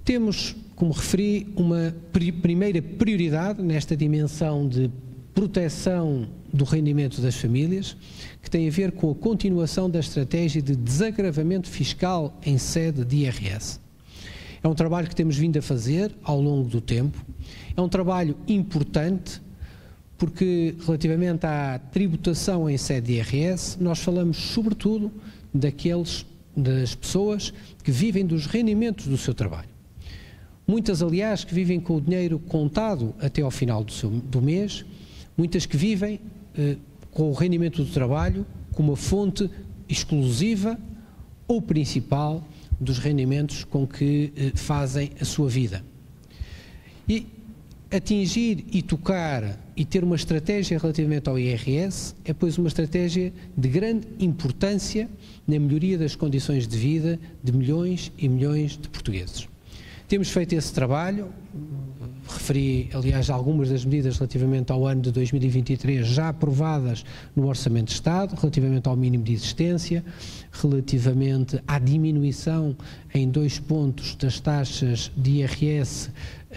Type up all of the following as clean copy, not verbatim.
Temos, como referi, uma primeira prioridade nesta dimensão de proteção do rendimento das famílias, que tem a ver com a continuação da estratégia de desagravamento fiscal em sede de IRS. É um trabalho que temos vindo a fazer ao longo do tempo, é um trabalho importante, porque relativamente à tributação em sede de IRS, nós falamos sobretudo das pessoas que vivem dos rendimentos do seu trabalho. Muitas, aliás, que vivem com o dinheiro contado até ao final do mês, muitas que vivem com o rendimento do trabalho como uma fonte exclusiva ou principal dos rendimentos com que fazem a sua vida. E atingir e tocar e ter uma estratégia relativamente ao IRS é, pois, uma estratégia de grande importância na melhoria das condições de vida de milhões e milhões de portugueses. Temos feito esse trabalho, referi, aliás, algumas das medidas relativamente ao ano de 2023 já aprovadas no Orçamento de Estado, relativamente ao mínimo de existência, relativamente à diminuição em 2 pontos das taxas de IRS,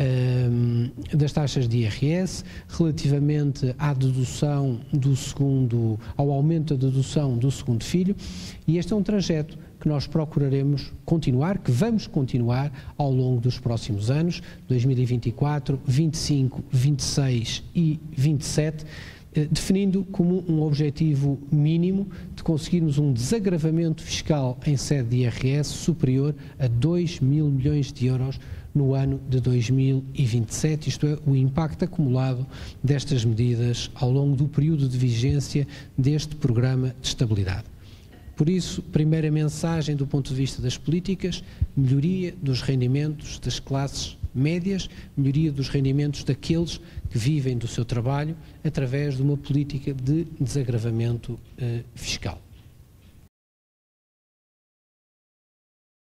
relativamente à dedução ao aumento da dedução do segundo filho, e este é um trajeto que nós procuraremos continuar, que vamos continuar ao longo dos próximos anos, 2024, 25, 26 e 27, definindo como um objetivo mínimo de conseguirmos um desagravamento fiscal em sede de IRS superior a 2 mil milhões de euros no ano de 2027, isto é, o impacto acumulado destas medidas ao longo do período de vigência deste programa de estabilidade. Por isso, primeira mensagem do ponto de vista das políticas, melhoria dos rendimentos das classes médias, melhoria dos rendimentos daqueles que vivem do seu trabalho através de uma política de desagravamento fiscal.